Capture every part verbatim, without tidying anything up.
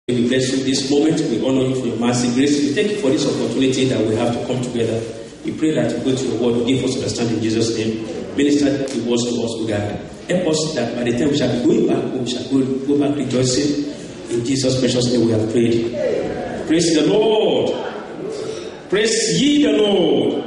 We bless you this moment. We honor you for your mercy, grace. We thank you for this opportunity that we have to come together. We pray that you go to your word, give us understanding in Jesus' name. Minister the words to us, O God. Help us that by the time we shall be going back home, we shall go, go back rejoicing. In Jesus' precious name we have prayed. Praise the Lord. Praise ye the Lord.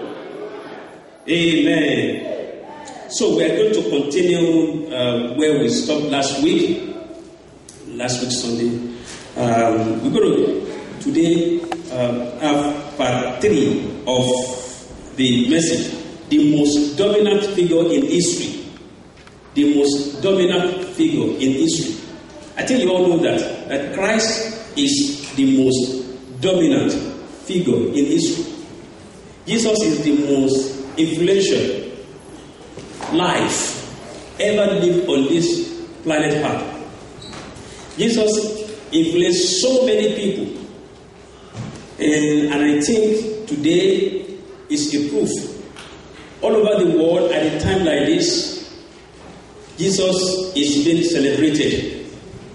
Amen. So we are going to continue uh, where we stopped last week. Last week Sunday. Um, we're going to today uh, have part three of the message. The most dominant figure in history. The most dominant figure in history. I think you all know that, that Christ is the most dominant figure in history. Jesus is the most influential life ever lived on this planet Earth. Jesus influenced so many people. And, and I think today is a proof. All over the world at a time like this, Jesus is being celebrated.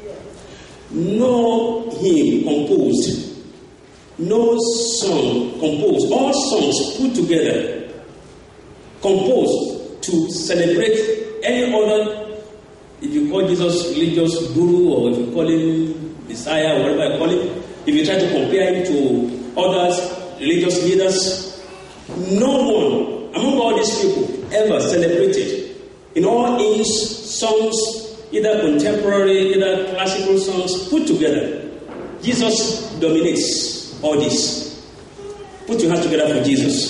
No hymn composed, no song composed, all songs put together, composed to celebrate any other, if you call Jesus religious guru or if you call him Messiah or whatever you call him, if you try to compare him to others, religious leaders, no one among all these people ever celebrated in all hymns, songs, either contemporary, either classical songs, put together. Jesus dominates all this. Put your hands together for Jesus.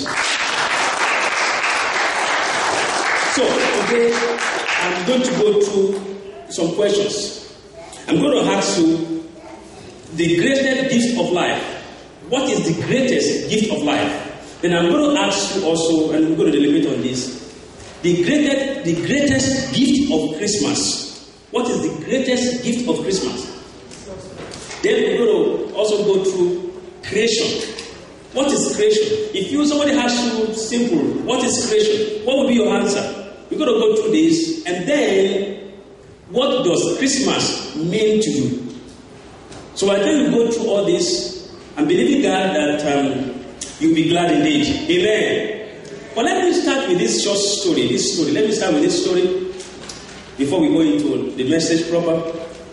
So today I'm going to go through some questions. I'm going to ask you the greatest gift of life. What is the greatest gift of life? Then I'm going to ask you also, and we're going to deliberate on this, the greatest, the greatest gift of Christmas. What is the greatest gift of Christmas? Then we're going to also go through creation. What is creation? If you somebody asks you simple, what is creation? What will be your answer? We're going to go through this, and then what does Christmas mean to you? So I think we go through all this, and believing God that um, you'll be glad indeed. Amen. But let me start with this short story. This story. Let me start with this story before we go into the message proper.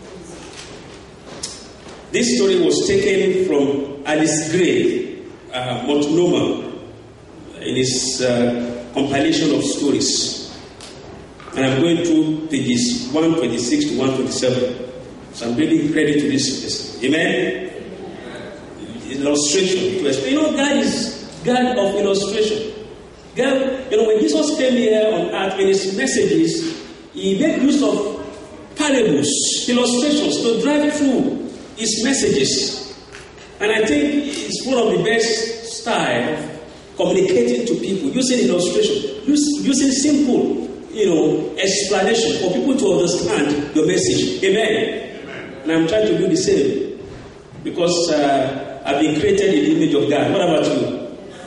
This story was taken from Alice Gray, uh, Multnomah, in his uh, compilation of stories. And I'm going through pages one twenty-six to one twenty-seven. So I'm really ready to this. Amen. Illustration to explain. You know, God is God of illustration. God, you know, when Jesus came here on earth in his messages, he made use of parables, illustrations to drive through his messages. And I think it's one of the best style of communicating to people, using illustration, use, using simple, you know, explanation for people to understand your message. Amen. Amen. And I'm trying to do the same because uh, I've been created in the image of God. What about you?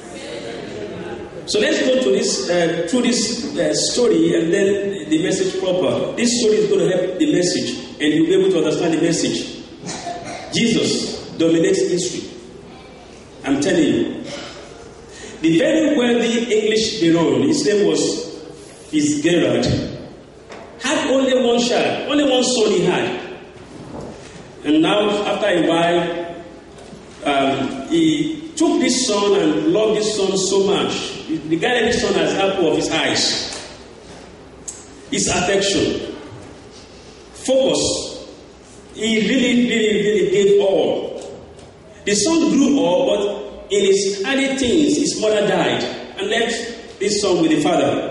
So let's go to this uh, through this uh, story and then the message proper. This story is going to help the message, and you'll be able to understand the message. Jesus dominates history. I'm telling you. The very wealthy English baron, his name was Fitzgerald, had only one child, only one son he had. And now, after a while, um, he took this son and loved this son so much. He regarded this son as the apple of his eyes. His affection, focus, he really, really, really gave all. The son grew up, but in his early teens, his mother died and left this son with the father.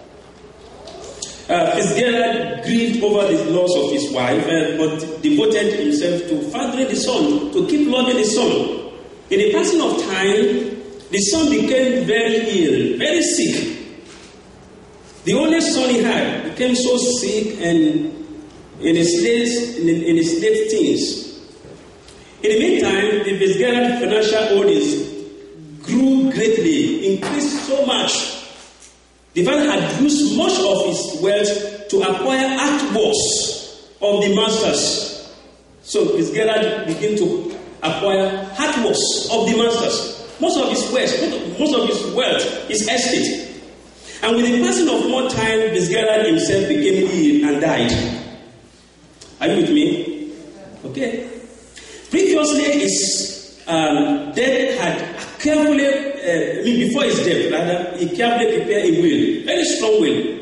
Uh, Fitzgerald grieved over the loss of his wife, uh, but devoted himself to fathering the son, to keep loving the son. In the passing of time, the son became very ill, very sick. The only son he had became so sick, and in his late, in, in his late teens. In the meantime, the Fitzgerald financial holdings grew greatly, increased so much. The father had used much of his wealth to acquire artworks of the masters. So Fitzgerald began to acquire artworks of the masters. Most of his wealth, most of his wealth is estate. And with the passing of more time, Fitzgerald himself became ill and died. Are you with me? Okay. Previously, his um, death had carefully, uh, I mean, before his death, rather, he carefully prepared a will, very strong will.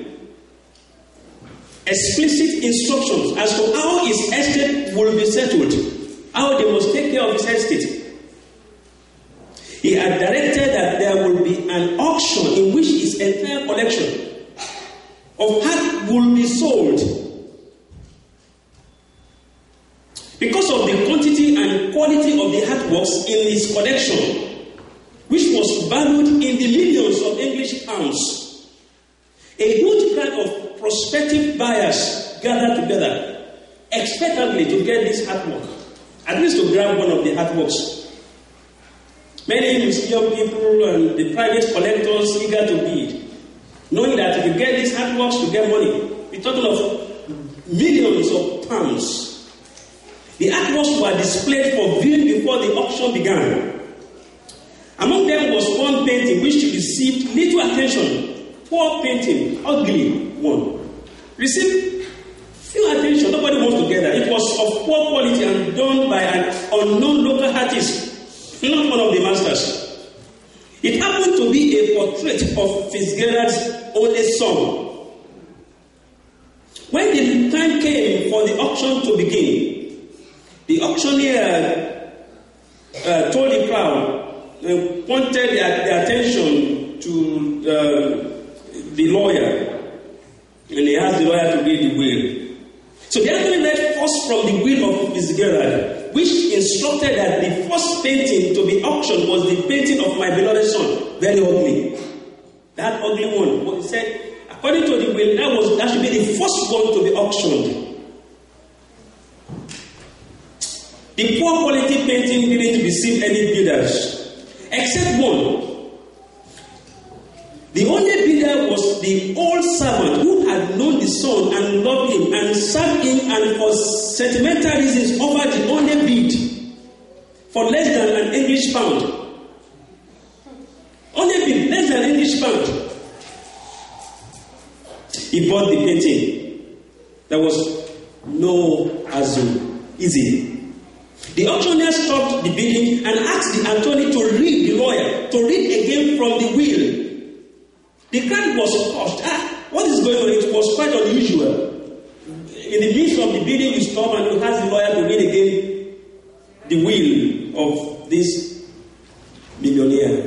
Explicit instructions as to how his estate will be settled, how they must take care of his estate. He had directed that there will be an auction in which his entire collection of art will be sold. Because of the quantity and quality of the artworks in his collection, which was valued in the millions of English pounds, a huge crowd of prospective buyers gathered together, expectantly to get this artwork, at least to grab one of the artworks. Many museum people and the private collectors eager to bid, knowing that if you get these artworks, you get money. We're talking of millions of pounds. The artworks were displayed for viewing before the auction began. Among them was one painting which received little attention. Poor painting, ugly one. Received few attention, nobody wants to get that. It was of poor quality and done by an unknown local artist. Not one of the masters. It happened to be a portrait of Fitzgerald's only son. When the time came for the auction to begin, the auctioneer uh, told the crowd, uh, pointed their, their attention to uh, the lawyer, and he asked the lawyer to read the will. So the argument read first from the will of Fitzgerald, which instructed that the first painting to be auctioned was the painting of my beloved son, very ugly. That ugly one. What he said, according to the will, that was that should be the first one to be auctioned. The poor quality painting didn't receive any bidders, except one. The only bidder was the old servant who had known the son and loved him and served him, and for sentimental reasons offered the only bid for less than an English pound. Only bid, less than an English pound. He bought the painting. There was no azul. Easy. The auctioneer stopped the bidding and asked the attorney to read the lawyer, to read again from the will. The crowd was hushed. Ah, what is going on? It was quite unusual. In the midst of the bidding, you stop and you ask the lawyer to read again the will of this millionaire.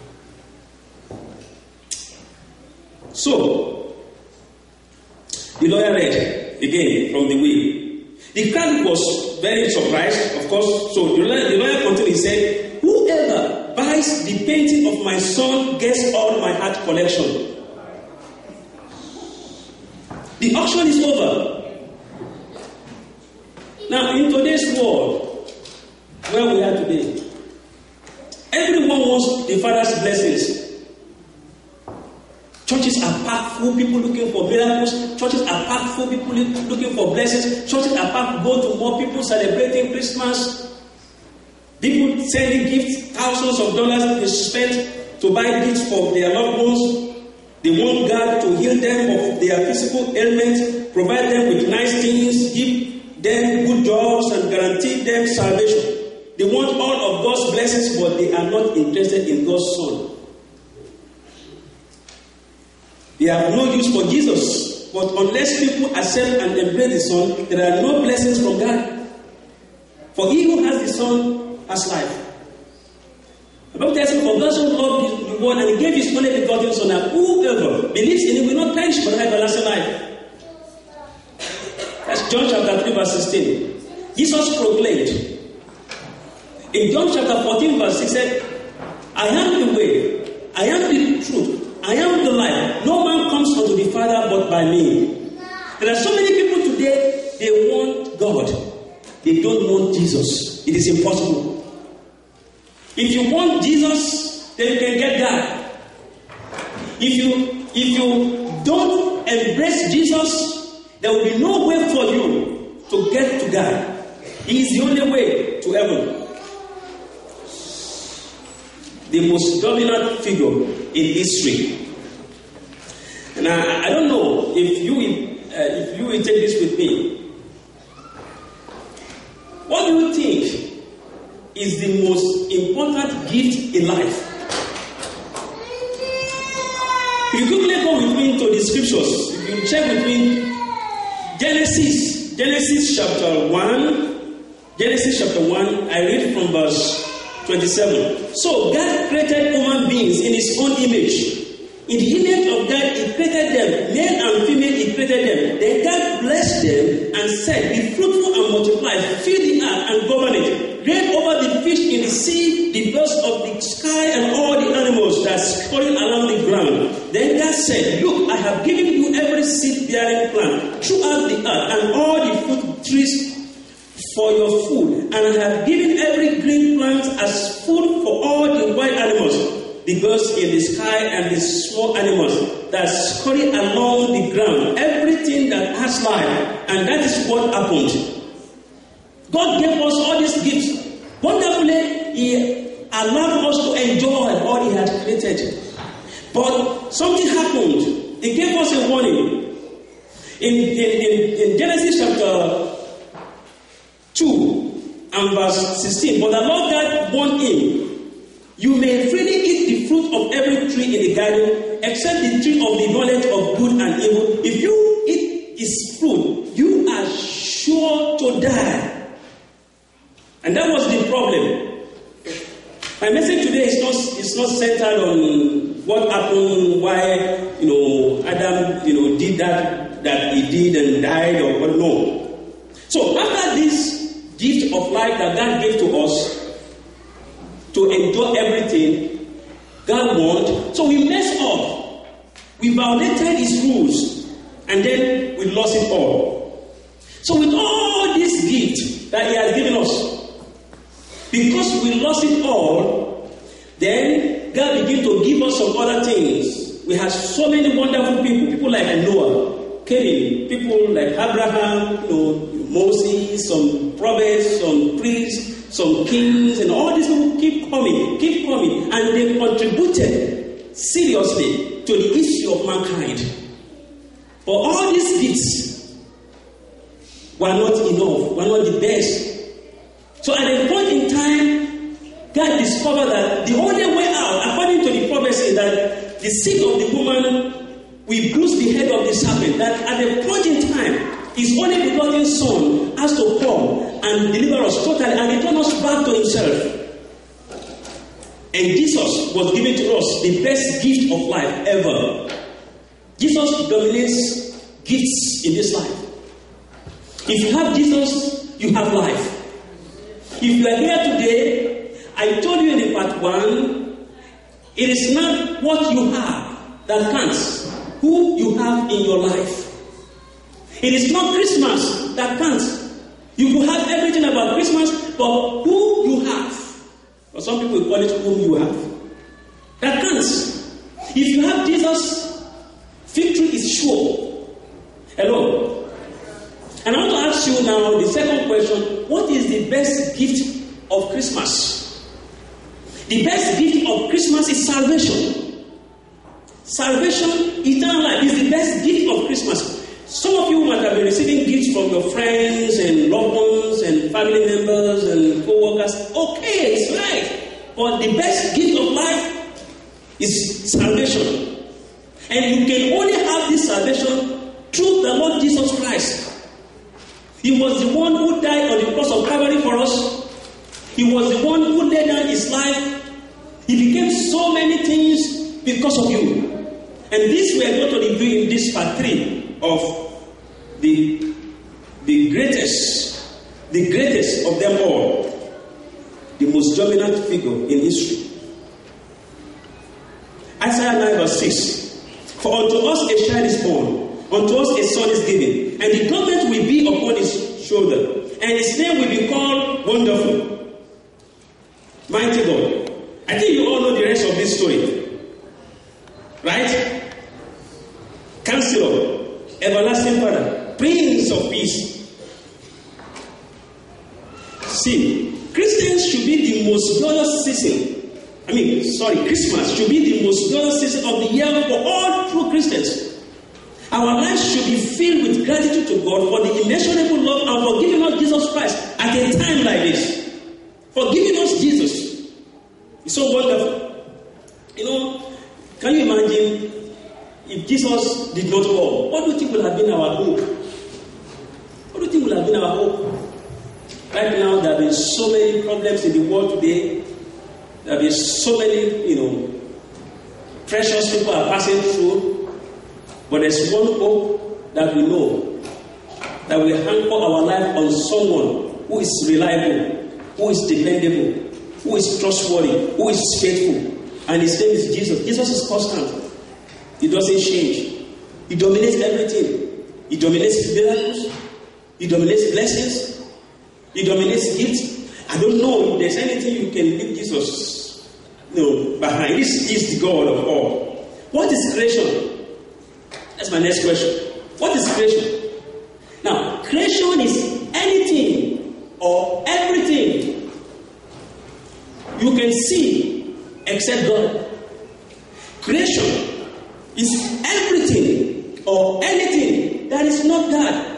So, the lawyer read again from the will. The crowd was very surprised, of course. So the lawyer, the lawyer continued. He said, "Whoever buys the painting of my son gets all my art collection." The auction is over. Now, in today's world, where we are today, everyone wants the Father's blessings. Churches are packed full, people looking for miracles. Churches are packed full, people looking for blessings. Churches are packed, go to more people celebrating Christmas. People sending gifts, thousands of dollars they spent to buy gifts for their loved ones. They want God to heal them of their physical ailments, provide them with nice things, give them good jobs, and guarantee them salvation. They want all of God's blessings, but they are not interested in God's Son. They have no use for Jesus, but unless people accept and embrace the Son, there are no blessings from God. For he who has the Son has life. The Bible tells us, "For God so loved the world, and he gave his only begotten Son, that whoever believes in him will not perish but have everlasting life." That's John chapter three, verse sixteen. Jesus proclaimed. In John chapter fourteen, verse six, said, "I am the way, I am the truth, I am the life. No man comes unto the Father but by me." There are so many people today, they want God. They don't want Jesus. It is impossible. If you want Jesus, then you can get God. If you if you embrace Jesus, there will be no way for you to get to God. He is the only way to heaven. The most dominant figure in history. And I, I don't know if you uh, if you will take this with me. What do you think is the most important gift in life? If you quickly go with me to the scriptures, if you check with me, Genesis, Genesis chapter one, Genesis chapter one, I read from verse twenty-seven. So God created human beings in his own image. In the image of God, he created them, male and female, he created them. Then God blessed them and said, be fruitful and multiply, fill the earth and govern it. Reign over the fish in the sea, the birds of the sky, and all the animals that scurry along the ground. Then God said, look, I have given you every seed-bearing plant throughout the earth, and all the fruit trees for your food. And I have given every green plant as food for all the wild animals, the birds in the sky, and the small animals that scurry along the ground, everything that has life. And that is what happened. God gave us all these gifts. Wonderfully, He allowed us to enjoy all He had created. But something happened. He gave us a warning. In, in, in, in Genesis chapter two and verse sixteen, but the Lord God warned him, you may freely eat the fruit of every tree in the garden, except the tree of the knowledge of good and evil. If you eat its fruit, you are sure to die. And that was the problem. My message today is not, is not centered on what happened, why, you know, Adam, you know, did that, that he did and died or what, no. So after this gift of life that God gave to us, to enjoy everything God wants, so we messed up. We violated His rules, and then we lost it all. So with all this gift that He has given us, because we lost it all, then God began to give us some other things. We had so many wonderful people, people like Noah, Cain, people like Abraham, you know, Moses, some prophets, some priests, some kings, and all these people keep coming, keep coming, and they contributed seriously to the issue of mankind. But all these gifts were not enough, were not the best. So at a point in time, God discovered that the only way out, according to the prophecy, is that the seed of the woman will bruise the head of the serpent. That at a point in time, His only begotten Son has to come and deliver us totally and return us back to Himself. And Jesus was given to us the best gift of life ever. Jesus dominates gifts in this life. If you have Jesus, you have life. If you are here today, I told you in the part one, it is not what you have that counts, who you have in your life. It is not Christmas that counts. You will have everything about Christmas, but who you have, or some people call it whom you have, that counts. If you have Jesus, victory is sure. Hello? And I want to ask you now the second question, what is the best gift of Christmas? The best gift of Christmas is salvation. Salvation, eternal life, is the best gift of Christmas. Some of you might have been receiving gifts from your friends and loved ones and family members and co-workers. Okay, it's right. But the best gift of life is salvation. And you can only have this salvation through the Lord Jesus Christ. He was the one who died on the cross of Calvary for us. He was the one who laid down His life. He became so many things because of you. And this we are going to review in this part three of the, the greatest, the greatest of them all, the most dominant figure in history. Isaiah nine verse six. For unto us a child is born, unto us a son is given, and the government will be upon his shoulder, and his name will be called Wonderful, Mighty God. I think you all know the rest of this story. Right? Counselor, Everlasting Father, Prince of Peace. should be the most glorious season. I mean, sorry, Christmas should be the most glorious season of the year for all true Christians. Our lives should be filled with gratitude to God for the immeasurable love and for giving us Jesus Christ at a time like this. For giving us Jesus. It's so wonderful. You know, can you imagine if Jesus did not come? What do you think would have been our hope? What do you think would have been our hope? Right now, there have been so many problems in the world today. There have been so many, you know, precious people are passing through. But there's one hope that we know, that we anchor our life on someone who is reliable, who is dependable, who is trustworthy, who is faithful. And his name is Jesus. Jesus is constant. He doesn't change. He dominates everything. He dominates miracles. He dominates blessings. He dominates gifts. I don't know if there's anything you can leave Jesus no, behind. This is the God of all. What is creation? That's my next question. What is creation? Now, creation is anything or everything you can see except God. Creation is everything or anything that is not God.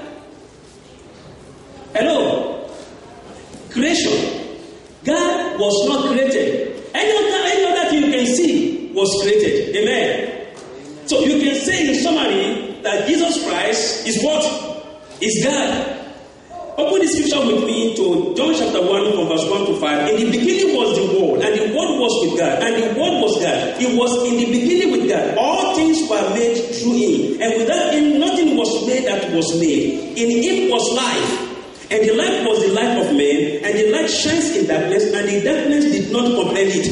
Hello? Creation. God was not created. Any other, any other thing you can see was created. Amen. So you can say in summary that Jesus Christ is what? Is God. Open the scripture with me to John chapter one from verse one to five. In the beginning was the Word, and the Word was with God, and the Word was God. He was in the beginning with God. All things were made through Him, and without Him nothing was made that was made. In Him was life, and the life was the life of men, and the light shines in darkness, and the darkness did not comprehend it.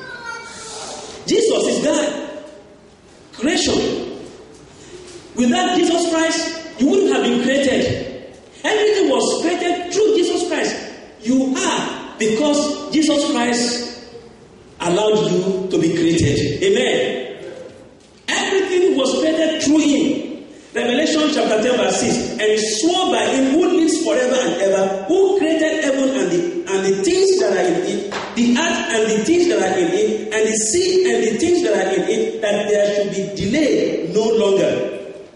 Jesus is God. Creation. Without Jesus Christ, you wouldn't have been created. Everything was created through Jesus Christ. You are because Jesus Christ allowed you to be created. Amen. Everything was created through Him. Revelation chapter ten verse six. And He swore by Him who lives forever and ever, who created heaven and the, and the things that are in it, the earth and the things that are in it, and the sea and the things that are in it, that there should be delay no longer.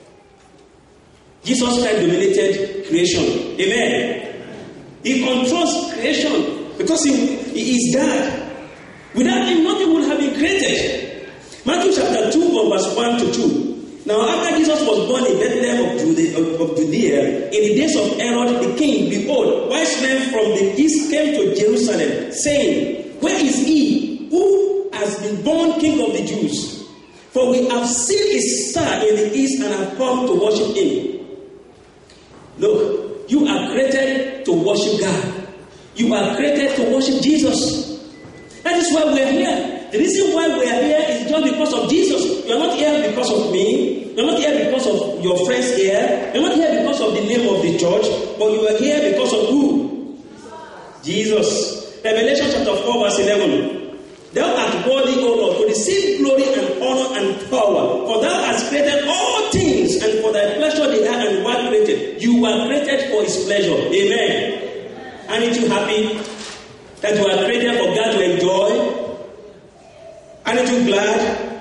Jesus Christ dominated creation. Amen. He controls creation because He, he is God. Without Him, nothing would have been created. Matthew chapter two, verse one to two. Now, after Jesus was born in Bethlehem of Judea, of, of Judea, in the days of Herod the king, behold, wise men from the east came to Jerusalem, saying, Where is He who has been born King of the Jews? For we have seen His star in the east and have come to worship Him. Look, you are created to worship God. You are created to worship Jesus. That is why we are here. The reason why we are here is just because of Jesus. You are not here because of me. You are not here because of your friends here. You are not here because of the name of the church. But you are here because of who? Jesus. Revelation chapter four verse eleven. Thou art worthy, O Lord, to receive glory and honor and power. For thou hast created all things, and for thy pleasure they are and were created. You were created for His pleasure. Amen. Aren't you happy that you are created for God to enjoy? Aren't you glad?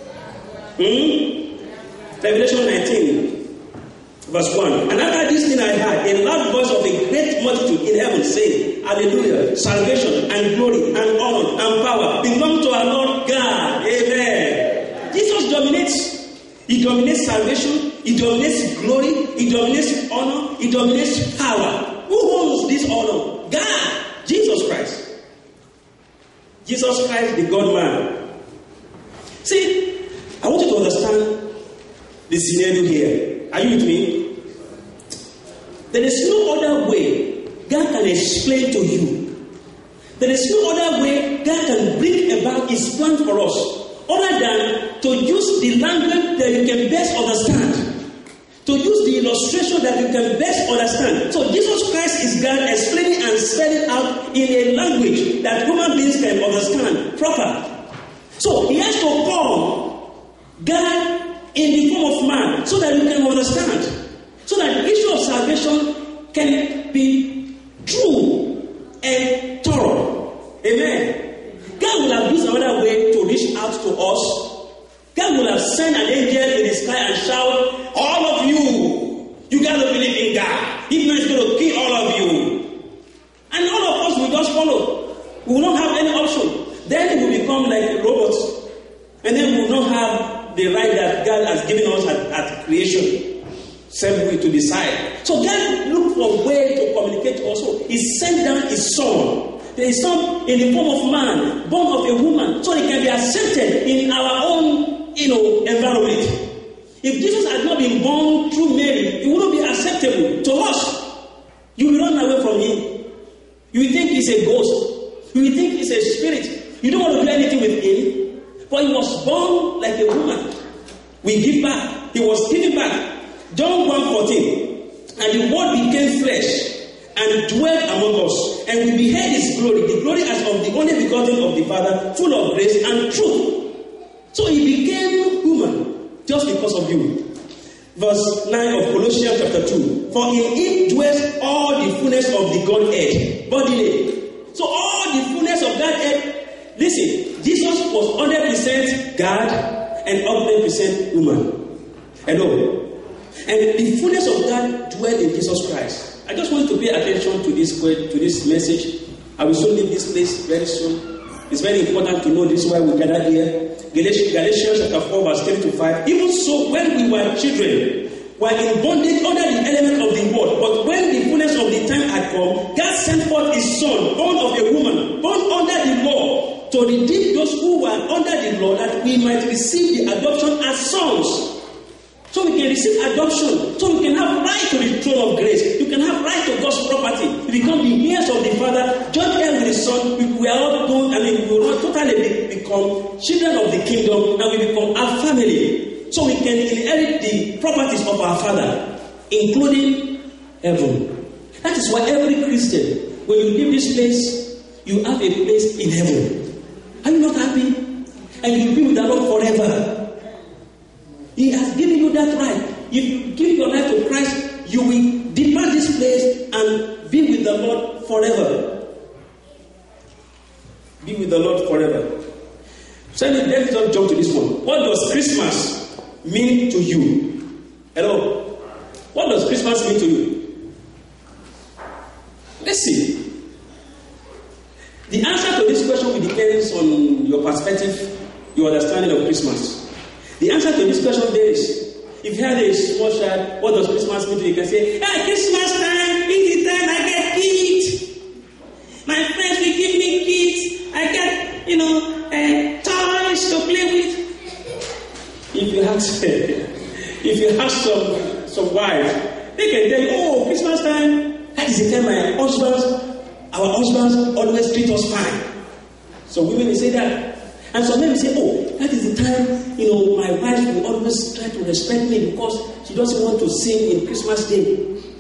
Hmm? Revelation nineteen, verse one. And after this thing I heard a loud voice of a great multitude in heaven saying, Hallelujah, salvation and glory and honor and power belong to our Lord God. Amen. Jesus dominates. He dominates salvation. He dominates glory. He dominates honor. He dominates power. Who owns this honor? God. Jesus Christ. Jesus Christ, the God-man. See, I want you to understand the scenario here. Are you with me? There is no other way God can explain to you. There is no other way God can bring about His plan for us other than to use the language that you can best understand. To use the illustration that you can best understand. So Jesus Christ is God explaining and spelling out in a language that human beings can understand proper. So He has to come, God, in the form of man, so that you can understand. So that the issue of salvation can be true and thorough. Amen. God will have used another way to reach out to us. God will have sent an angel in the sky and shout, all of you, you got to believe in God. If not, it's going to kill all of you. And all of us will just follow. We will not have any option. Then we will become like robots. And then we will not have the right that God has given us at, at creation. Simply to decide. So God looked for a way to communicate also. He sent down his son. There is son in the form of man, born of a woman, so he can be accepted in our own, you know, environment. If Jesus had not been born through Mary, he wouldn't be acceptable to us. You will run away from him. You will think he's a ghost. You will think he's a spirit. You don't want to do anything with him. But he was born like a woman. We give back. He was given back. John one fourteen. And the word became flesh and dwelt among us, and we beheld his glory, the glory as of the only begotten of the Father, full of grace and truth. So he became human just because of you. Verse nine of Colossians chapter two. For in him dwells all the fullness of the Godhead bodily. So all the fullness of Godhead. Listen, Jesus was one hundred percent God and one hundred percent human. Hello. And the fullness of God dwelt in Jesus Christ. I just want to pay attention to this to this message. I will soon leave this place very soon. It's very important to know this is why we gather here. Galatians, Galatians chapter four, verse three to five. Even so, when we were children, were in bondage under the element of the world. But when the fullness of the time had come, God sent forth his son, born of a woman, born under the law, to redeem those who were under the law, that we might receive the adoption as sons. So we can receive adoption. So we can have right to the throne of grace. You can have right to God's property. You become the heirs of the Father. Join here with the Son. We, we are all going, I mean, we will not totally be, become children of the kingdom, and we become our family. So we can inherit the properties of our Father, including heaven. That is why every Christian, when you leave this place, you have a place in heaven. Are you not happy? And you'll be with the Lord forever. He has given you that right. If you give your life to Christ, you will depart this place and be with the Lord forever. Be with the Lord forever. So let's just jump to this one. What does Christmas mean to you? Hello? What does Christmas mean to you? Let's see. The answer to this question will depend on your perspective, your understanding of Christmas. The answer to this question varies. If you have a small child, what does Christmas mean to you? You can say, hey, Christmas time is the time I get gifts. My friends will give me gifts. I get, you know, uh, toys to play with. If you have, if you have some, some wives, they can tell you, oh, Christmas time, that is the time my husbands, our husbands always treat us fine. So women will say that. And some men say, oh, that is the time, you know, my wife will always try to respect me because she doesn't want to sing in Christmas Day.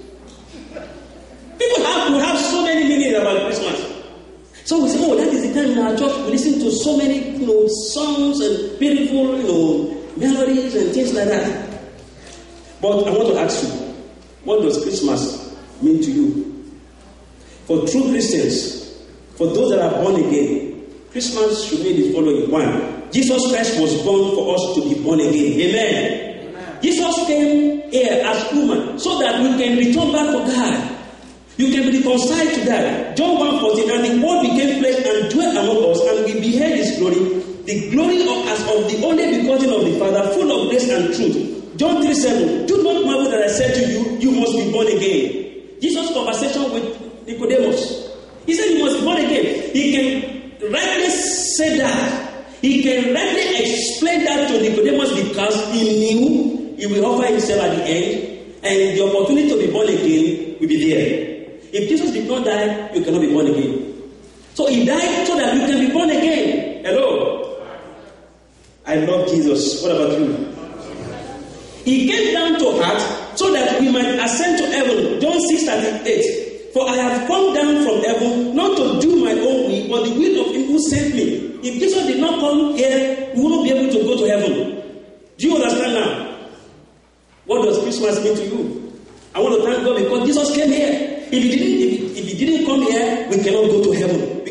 People have to have so many meanings about Christmas. So we say, oh, that is the time in our church we listen to so many, you know, songs and beautiful, you know, melodies and things like that. But I want to ask you, what does Christmas mean to you? For true Christians, for those that are born again, Christmas should mean the following. One, Jesus Christ was born for us to be born again. Amen. Amen. Jesus came here as human so that we can return back to God. You can be reconciled to that. John one fourteen, and the word became flesh and dwelt among us, and we beheld his glory, the glory of as of the only begotten of the Father, full of grace and truth. John three seven, do not marvel that I said to you, you must be born again. Jesus' conversation with Nicodemus. He said you must be born again. He can rightly say that. He can rightly explain that to Nicodemus because he knew he will offer himself at the end, and the opportunity to be born again will be there. If Jesus did not die, you cannot be born again. So he died so that you can be born again. Hello? I love Jesus. What about you? He came down to earth so that we might ascend to heaven. John six thirty-eight. For I have come down from heaven not to do my own will, but the will of him who sent me. If Jesus did not come here, we wouldn't be able to go to heaven. Do you understand now? What does Christmas mean to you? I want to thank God because Jesus came here. If he didn't, if he, if he didn't come here, we cannot go to heaven. We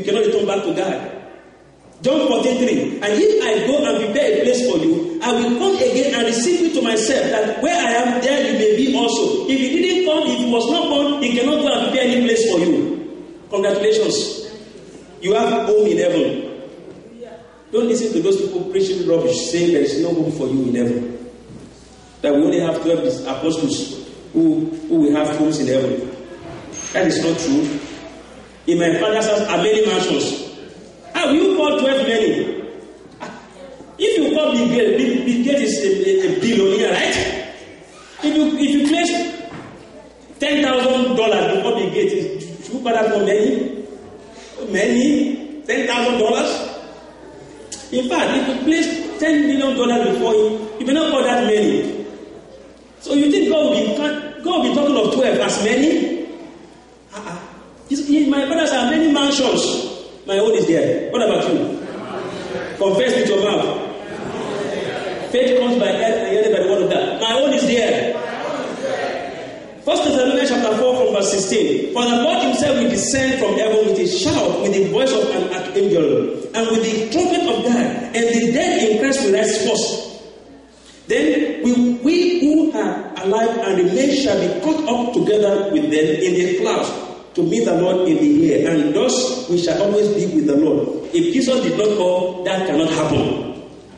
you cannot return back to God. John fourteen three. And if I go and prepare a place for you, I will come again and receive you to myself, that where I am, there you may be also. If he didn't come, if he was not born, he cannot go and prepare any place for you. Congratulations. You have home in heaven. Don't listen to those people preaching rubbish, saying there is no home for you in heaven. That we only have twelve apostles who, who will have homes in heaven. That is not true. In my father's house are many mansions. How will you call twelve many? If you call Bill Gates, Bill, Bill Gates is a, a, a billionaire, right? If you if you place ten thousand dollars before Bill Gates, should you call that for many? Many? Ten thousand dollars? In fact, if you place ten million dollars before him, you may not call that many. So you think God will be God will be talking of twelve as many? Uh-uh. In my brothers are many mansions. My own is there. What about you? Confess with your mouth. Faith comes by hearing by the word of God. My own is there. First Thessalonians chapter four from verse sixteen. For the Lord himself will descend from heaven with a shout, with the voice of an archangel, and with the trumpet of God, and the dead in Christ will rise first. Then we, we who are alive and remain shall be caught up together with them in the clouds to meet the Lord in the air, and thus we shall always be with the Lord. If Jesus did not come, that cannot happen.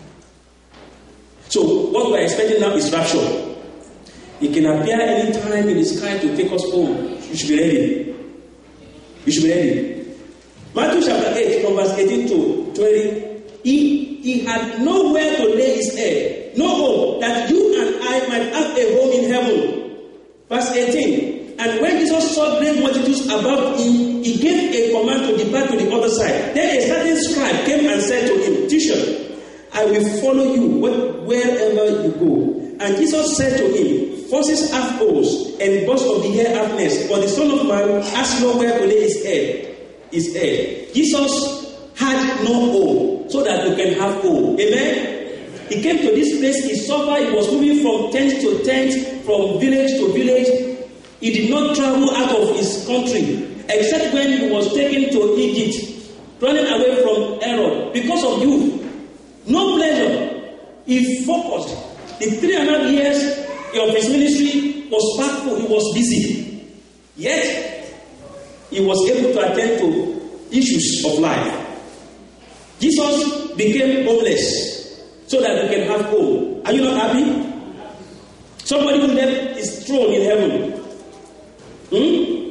So what we are expecting now is rapture. It can appear any time in the sky to take us home. You should be ready. You should be ready. Matthew chapter eight, from verse eighteen to twenty. He, he had nowhere to lay his head, no home, that you and I might have a home in heaven. Verse eighteen. And when Jesus saw great multitudes about him, he gave a command to depart to the other side. Then a certain scribe came and said to him, Teacher, I will follow you wherever you go. And Jesus said to him, Forces have holes, and birds of the air have nests, but the Son of Man has nowhere to lay his head. His head. Jesus had no home, so that you can have home. Amen? He came to this place, he suffered, he was moving from tent to tent, from village to village. He did not travel out of his country, except when he was taken to Egypt, running away from Herod. Because of you, no pleasure. He focused. The three and a half years of his ministry was painful. He was busy. Yet, he was able to attend to issues of life. Jesus became homeless so that we can have home. Are you not happy? Somebody who left his throne in heaven. Hmm?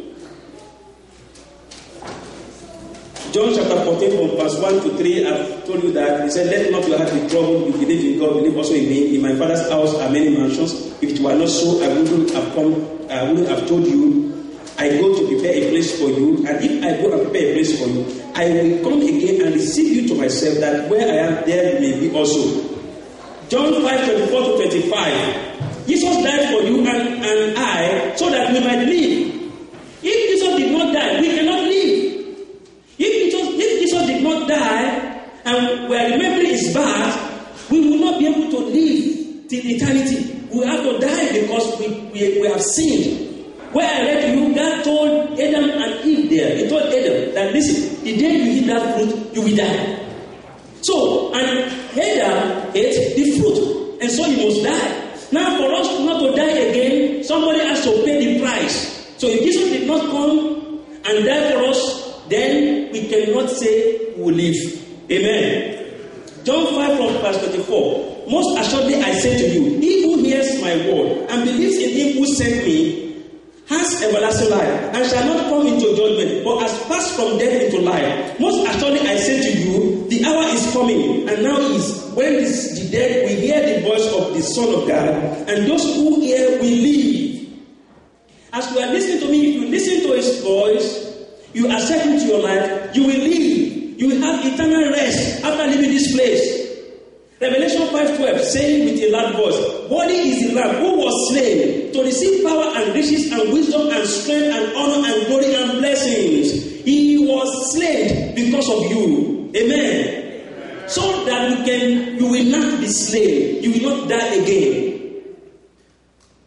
John chapter fourteen from verse one to three, I've told you that. He said, Let not your heart be troubled. You believe in God, believe also in me. In my Father's house are many mansions. If it were not so, I wouldn't have come, I wouldn't have told you. I go to prepare a place for you. And if I go and prepare a place for you, I will come again and receive you to myself, that where I am, there you may be also. John five, twenty-four to twenty-five. Jesus died for you and, and I, so that we might live. If Jesus did not die, we cannot live. If Jesus, if Jesus did not die, and we are remembering his birth, we will not be able to live till eternity. We have to die because we, we, we have sinned. Where I read to you, God told Adam and Eve there, he told Adam that, listen, the day you eat that fruit, you will die. So, and Adam ate the fruit, and so he must die. Now, for us not to die again, somebody has to pay the price. So if Jesus did not come and die for us, then we cannot say we will live. Amen. John five from verse twenty-four. Most assuredly I say to you, he who hears my word and believes in him who sent me has everlasting life, and shall not come into judgment, but has passed from death into life. Most assuredly I say to you, the hour is coming, and now is, when this, the dead will hear the voice of the Son of God, and those who hear will live. As you are listening to me, if you listen to his voice, you accept into your life, you will live. You will have eternal rest after leaving this place. Revelation five twelve, saying with a loud voice, Worthy is the Lamb who was slain to receive power and riches and wisdom and strength and honor and glory and blessings. He was slain because of you. Amen. Amen. So that you can, you will not be slain. You will not die again.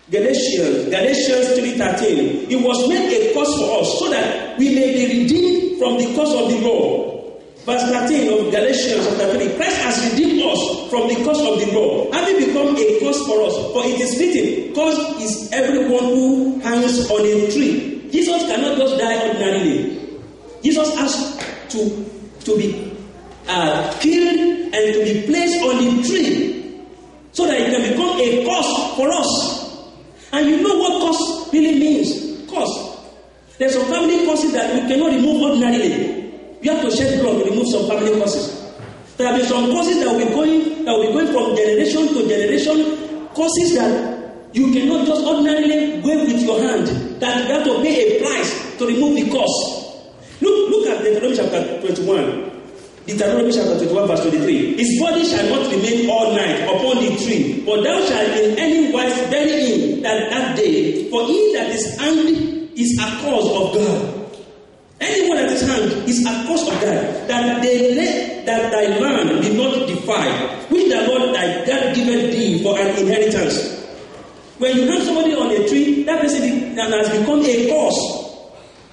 Galatians, Galatians three thirteen. It was made a curse for us so that we may be redeemed from the curse of the law. Verse thirteen of Galatians chapter three. Christ has redeemed us from the curse of the law, having become a curse for us. For it is written, cursed is everyone who hangs on a tree. Jesus cannot just die ordinarily. Jesus has to, to be uh, killed and to be placed on the tree so that it can become a curse for us. And you know what curse really means? Curse. There's some family curses that you cannot remove ordinarily. You have to shed blood to remove some family curses. There have been some curses that will be going that will be going from generation to generation. Curses that you cannot just ordinarily wave with your hand. That you have to pay a price to remove the curse. Look, look at Deuteronomy chapter twenty-one. Deuteronomy chapter twenty-one, verse twenty-three. His body shall not remain all night upon the tree, but thou shalt in any wise bury him that, that day. For he that is hanged is a cause of God. Anyone that is hanged is a cause of God, that they let that thy land be not defiled, which the Lord thy God giveth thee for an inheritance. When you hang somebody on a tree, that person has become a cause.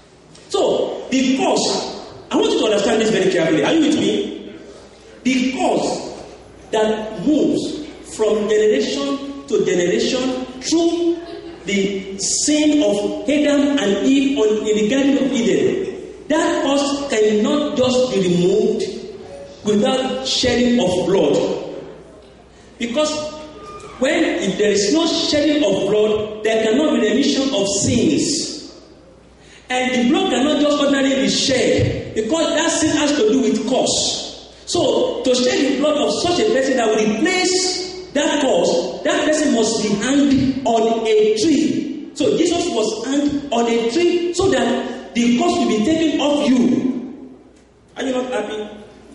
So, the cause, I want you to understand this very carefully. Are you with me? The cause that moves from generation to generation through the sin of Adam and Eve on, in the Garden of Eden, that cause cannot just be removed without shedding of blood. Because when if there is no shedding of blood, there cannot be remission of sins. And the blood cannot just ordinarily be shed, because that sin has to do with cause. So, to shed the blood of such a person that will replace that cause, that person must be hanged on a tree. So, Jesus was hanged on a tree so that the cost will be taken off you. Are you not happy?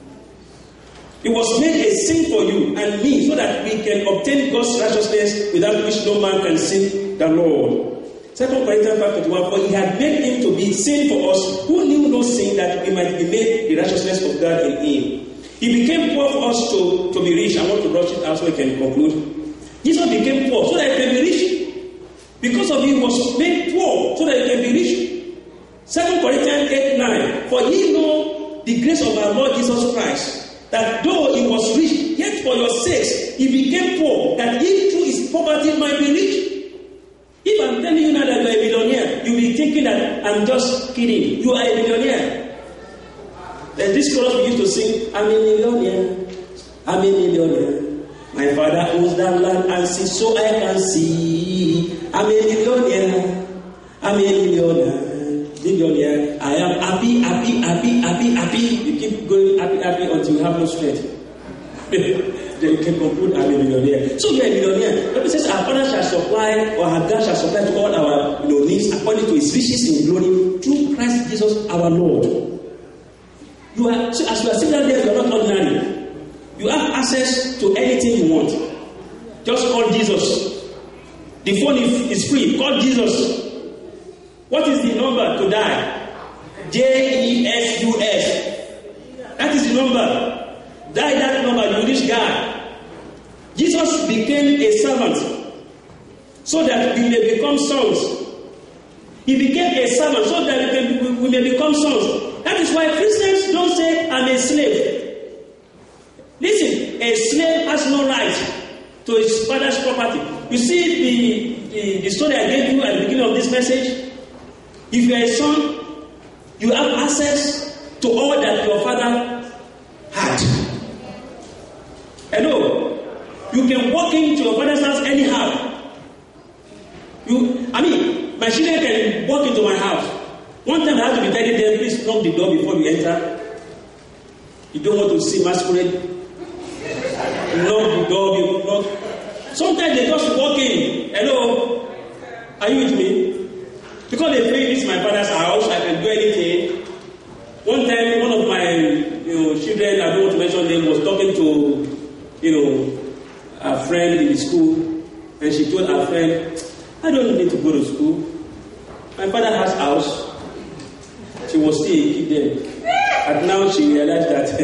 It was made a sin for you and me so that we can obtain God's righteousness without which no man can see the Lord. Second Corinthians five twenty-one. For he had made him to be sin for us who knew no sin, that we might be made the righteousness of God in him. He became poor for us to, to be rich. I want to rush it out so we can conclude. Jesus became poor so that he can be rich. Because of him, he was made poor so that he can be rich. Second Corinthians eight nine. For ye know the grace of our Lord Jesus Christ, that though he was rich, yet for your sakes he became poor, that he through his poverty might be rich. If I'm telling you now that you are a millionaire, you'll be thinking that I'm just kidding. You are a millionaire. There's this chorus we used to sing, I'm a millionaire, I'm a millionaire. My father owns that land and sea, so I can see. I'm a millionaire, I'm a millionaire. Millionaire, I am happy, happy, happy, happy, happy. You keep going happy, happy until you have no strength. Then you can conclude, I'm a millionaire. So you're a millionaire. The Bible says our Father shall supply, or our God shall supply to all our you know, needs according to his riches in glory through Christ Jesus our Lord. You are, so as you are sitting there, you are not ordinary. You have access to anything you want. Just call Jesus. The phone is free. Call Jesus. What is the number to die? J E S U S. That is the number. Die that number, you reach God. Jesus became a servant so that we may become sons. He became a servant so that we, can, we may become sons. That is why Christians don't say, I'm a slave. Listen, a slave has no right to his father's property. You see the, the, the story I gave you at the beginning of this message? If you are a son, you have access to all that your father had. Hello? You can walk into your father's house anyhow. You, I mean, my children can walk into my house. One time I have to be telling them, please knock the door before you enter. You don't want to see masquerade. Knock the door, you knock. Sometimes they just walk in. Hello? Are you with me? Because they think this is my father's house, I can do anything. One time, one of my you know, children, I don't want to mention name, was talking to you know, a friend in the school, and she told her friend, I don't need to go to school. My father has house. She was still a kid then. And now she realized that,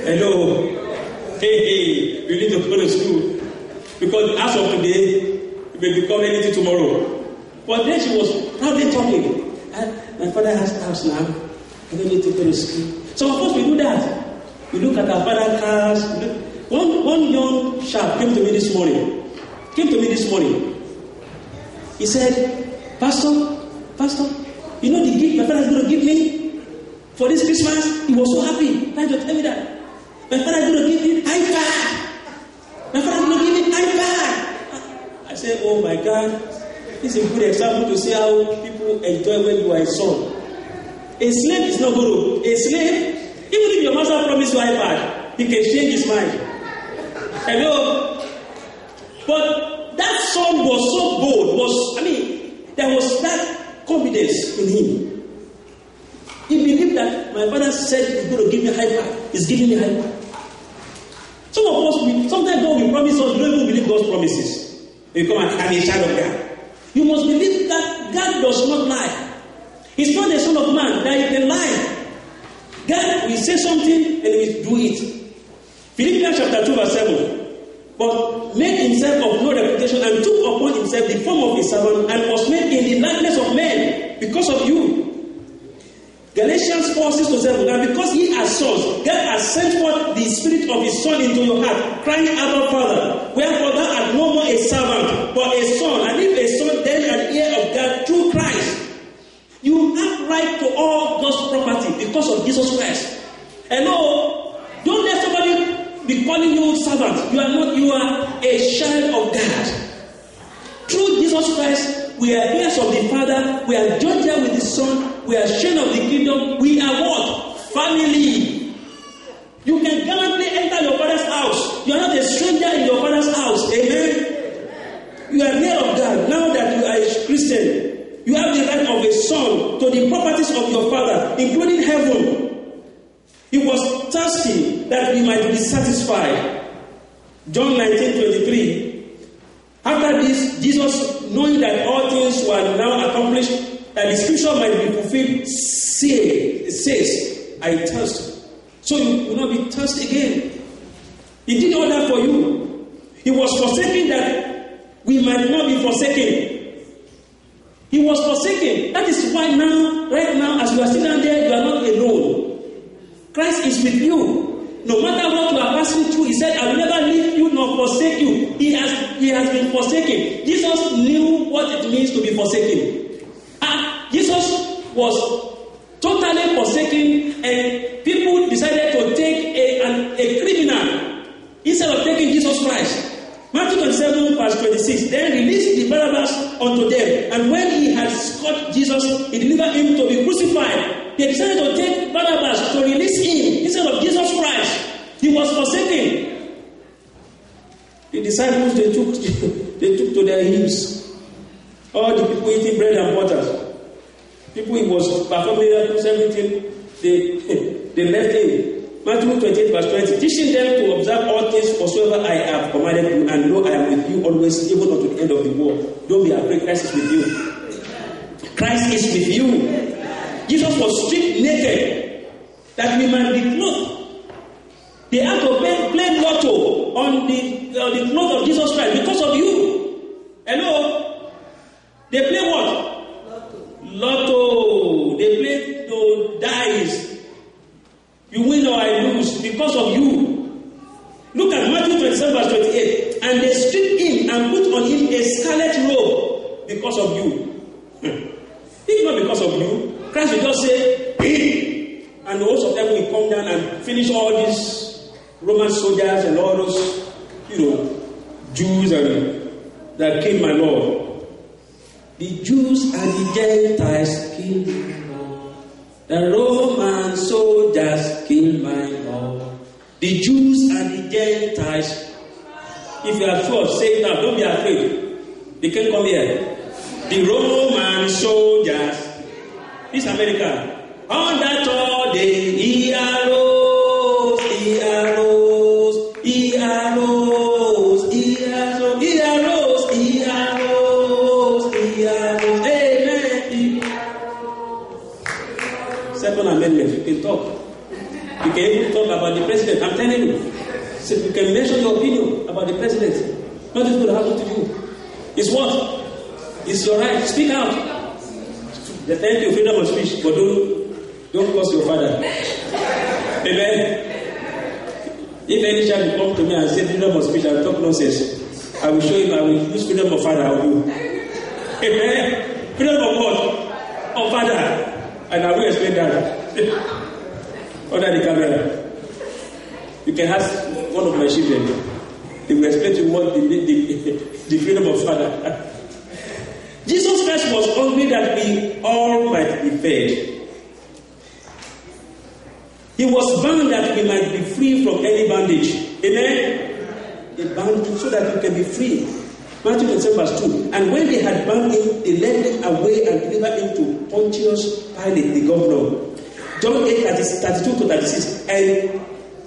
hello, hey, hey, you need to go to school. Because as of today, You may become anything tomorrow. But then she was proudly talking. And my father has house now. I don't need to go to school. So of course we do that. We look at our father's house. Look. One, one young chap came to me this morning. Came to me this morning. He said, Pastor, Pastor, you know the gift my father is going to give me for this Christmas? He was so happy. Trying to tell me that. My father is going to give me iPad. My father is going to give me iPad. I said, oh my God. This is a good example to see how people enjoy when you are a son. A slave is not going to. A slave, even if your master promised you iPad, he can change his mind. Hello? But that son was so bold, was, I mean, there was that confidence in him. He believed that my father said he's going to give me iPad. He's giving me iPad. Some of us, we, sometimes God will promise us, we don't even believe God's promises. You come and have a child of God. You must believe that God does not lie. He's not the son of man that he can lie. God will say something and he will do it. Philippians chapter two verse seven. But made himself of no reputation and took upon himself the form of a servant and was made in the likeness of men because of you. Galatians four six to seven. And because ye are sons, God has sent forth the spirit of his son into your heart, crying, Abba, Father. Wherefore thou art no more a servant, but a son. And if a son, then an heir of God through Christ. You have right to all God's property because of Jesus Christ. Hello? Don't let somebody be calling you servant. You are not, you are a child of God. Through Jesus Christ, we are heirs of the Father. We are joined here with the Son. We are children of the kingdom. We are what? Family. You can gallantly enter your father's house. You are not a stranger in your father's house. Amen. You are near of God. Now that you are a Christian, you have the right of a son to the properties of your father, including heaven. He was thirsty that we might be satisfied. John nineteen twenty-three. After this, Jesus, knowing that all things were now accomplished, that the scripture might be fulfilled, say, says, I thirst. So you will not be thirsty again. He did all that for you. He was forsaken that we might not be forsaken. He was forsaken. That is why now, right now, as you are sitting down there, you are not alone. Christ is with you. No matter what you are passing through, he said, I will never leave you nor forsake you. He has, he has been forsaken. Jesus knew what it means to be forsaken. And Jesus was totally forsaken, and people decided to take a, an, a criminal instead of taking Jesus Christ. Matthew twenty-seven, verse twenty-six. Then released the Barabbas unto them, and when he had scourged Jesus, he delivered him to be crucified. They decided to take Barabbas to release him instead of Jesus Christ. He was forsaken. The disciples, they took, they took to their heels. All the people eating bread and water. People he was performing miracles, everything, they, they left him. Matthew twenty-eight, verse twenty. Teaching them to observe all things whatsoever I have commanded you, and know I am with you always, even unto the end of the world. Don't be afraid, Christ is with you. Christ is with you. Jesus was stripped naked that we might be clothed. They had to play, play lotto on the, uh, the clothes of Jesus Christ because of you. Hello? They play what? Lotto. Lotto. They play to dice. You win or I lose because of you. Look at Matthew twenty-seven, verse twenty-eight. And they stripped him and put on him a scarlet robe because of you. If not because of you, Christ will just say, hey, and the host of them will come down and finish all these Roman soldiers and all those, you know, Jews and that killed my Lord. The Jews and the Gentiles killed my Lord. The Roman soldiers killed my Lord. The Jews and the Gentiles. If you are sure, say it now. Don't be afraid. They can come here. The Roman soldiers. This America. On that all day, he arose, he arose, he arose, he arose, he arose, he arose, he arose. Amen. Second Amendment, you can talk. You can even talk about the president. I'm telling you. So you can mention your opinion about the president. Nothing is going to happen to you. It's what? It's your right. Speak out. Thank you, freedom of speech, but don't, don't curse your father. Amen. If any child will come to me and say freedom of speech, I will talk nonsense. I will show him, I will use freedom of father, I will do. Amen. Freedom of what? Of father. And I will explain that. Under the camera. You can ask one of my children. They will explain to you what the, the, the freedom of father. Jesus Christ was hungry that we all might be fed. He was bound that we might be free from any bondage. Amen? A bound so that we can be free. Matthew twenty-seven verse two. And when they had bound him, they led him away and delivered him to Pontius Pilate, the governor. John eight, thirty-two to thirty-six. And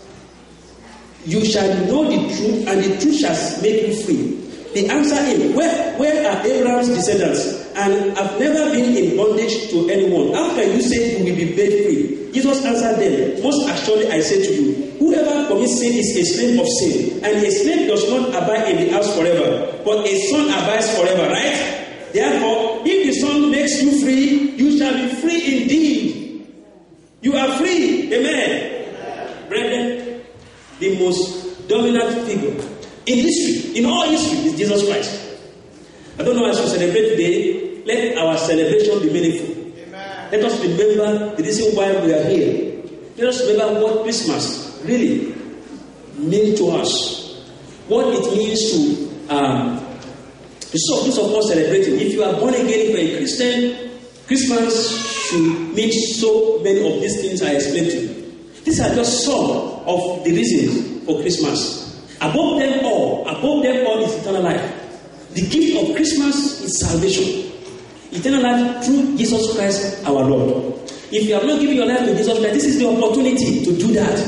you shall know the truth, and the truth shall make you free. They answered him, Where, where are Abraham's descendants? And have never been in bondage to anyone. How can you say you will be made free? Jesus answered them, Most assuredly I say to you, whoever commits sin is a slave of sin, and a slave does not abide in the house forever, but a son abides forever, right? Therefore, if the Son makes you free, you shall be free indeed. You are free. Amen. Brethren, the most dominant figure in history, in all history, is Jesus Christ. I don't know as we celebrate today, let our celebration be meaningful. Amen. Let us remember the reason why we are here. Let us remember what Christmas really means to us. What it means to um, the source of us celebrating. If you are born again, if you are a Christian, Christmas should mean so many of these things I explained to you. These are just some of the reasons for Christmas. Above them all, above them all is eternal life. The gift of Christmas is salvation. Eternal life through Jesus Christ our Lord. If you have not given your life to Jesus Christ, this is the opportunity to do that.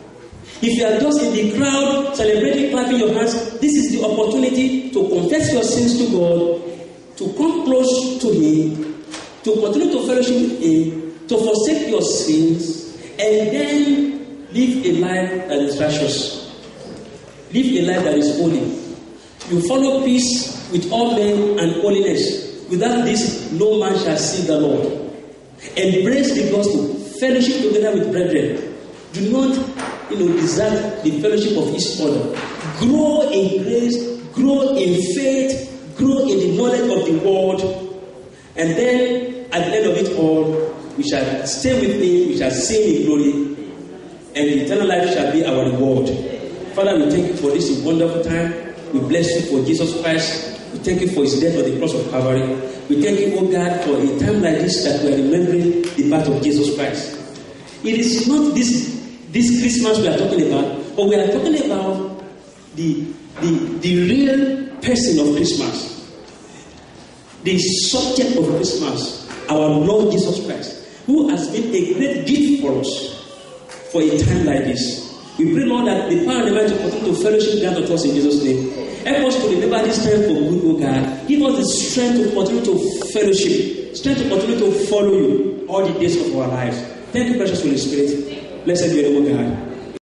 If you are just in the crowd celebrating, clapping your hands, this is the opportunity to confess your sins to God, to come close to Him, to continue to fellowship with Him, to forsake your sins, and then live a life that is righteous. Live a life that is holy. You follow peace with all men and holiness. Without this, no man shall see the Lord. Embrace the gospel. Fellowship together with brethren. Do not, you know, desert the fellowship of each other. Grow in grace. Grow in faith. Grow in the knowledge of the word. And then, at the end of it all, we shall stay with Him. We shall sing in glory. And eternal life shall be our reward. Father, we thank you for this wonderful time. We bless you for Jesus Christ. We thank you for His death on the cross of Calvary. We thank you, oh God, for a time like this that we are remembering the birth of Jesus Christ. It is not this, this Christmas we are talking about, but we are talking about the, the, the real person of Christmas. The subject of Christmas, our Lord Jesus Christ, who has been a great gift for us for a time like this. We pray, Lord, that the power and the might to continue to fellowship grant to us in Jesus' name. Help us to remember this time for good, O God. Give us the strength to continue to fellowship, strength to continue to follow you all the days of our lives. Thank you, precious Holy Spirit. Blessed be your name, O God.